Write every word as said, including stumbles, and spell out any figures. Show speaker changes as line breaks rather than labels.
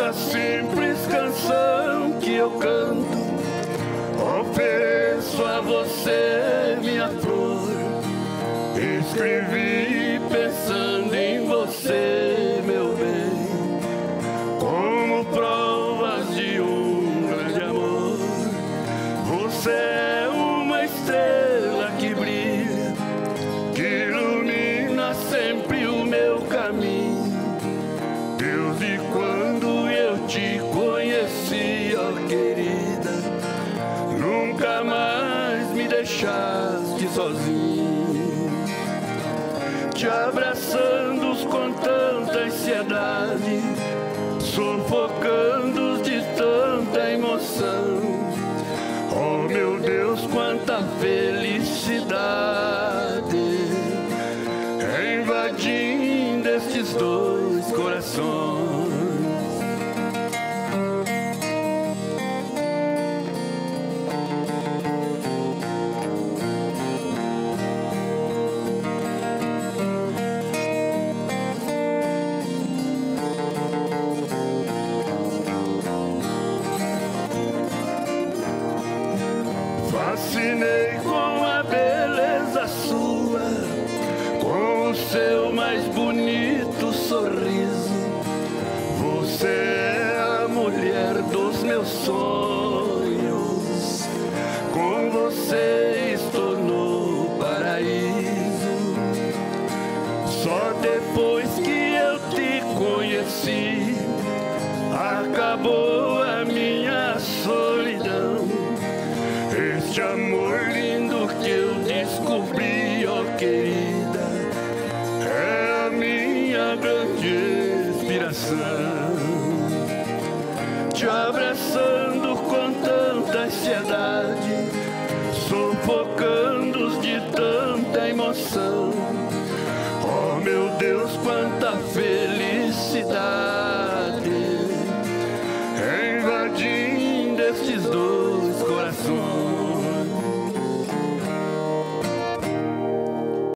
essa simples canção que eu canto, ofereço a você, minha flor. Escrevi pensando em você, meu bem, como provas de um grande amor. Você é uma estrela que brilha, que ilumina sempre o meu caminho. Deus, e quando eu te conheci, ó querida, nunca mais me deixaste sozinho. Te abraçando com tanta ansiedade, sufocando de tanta emoção. Oh meu Deus, quanta felicidade invadindo estes dois corações. Fascinei com a beleza sua, com o seu mais bonito sorriso. Você é a mulher dos meus sonhos, com você estou no paraíso. Só depois que eu te conheci, acabou a minha solidão. Este amor lindo que eu descobri, ó querida, é a minha grande inspiração. Te abraçando com tanta ansiedade, sufocando de tanta emoção. Oh meu Deus, quanta felicidade